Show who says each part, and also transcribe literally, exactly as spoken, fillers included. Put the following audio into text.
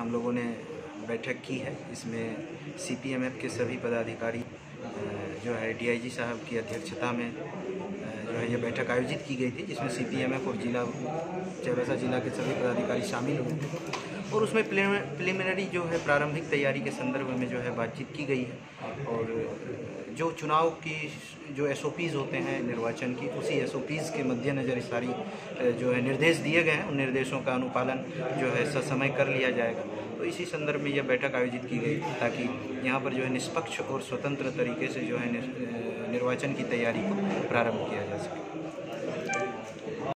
Speaker 1: हम लोगों ने बैठक की है। इसमें सीपीएमएफ के सभी पदाधिकारी जो है डीआईजी साहब की अध्यक्षता में जो है ये बैठक आयोजित की गई थी, जिसमें सीपीएमएफ और जिला चाईबासा जिला के सभी पदाधिकारी शामिल हुए थे और उसमें प्रिलिमिनरी जो है प्रारंभिक तैयारी के संदर्भ में जो है बातचीत की गई है और जो चुनाव की जो एसओपीज़ होते हैं निर्वाचन की, उसी एसओपीज़ के मद्देनज़र सारी जो है निर्देश दिए गए हैं, उन निर्देशों का अनुपालन जो है ससमय कर लिया जाएगा। तो इसी संदर्भ में यह बैठक आयोजित की गई ताकि यहाँ पर जो है निष्पक्ष और स्वतंत्र तरीके से जो है निर्वाचन की तैयारी को प्रारंभ किया जा सके।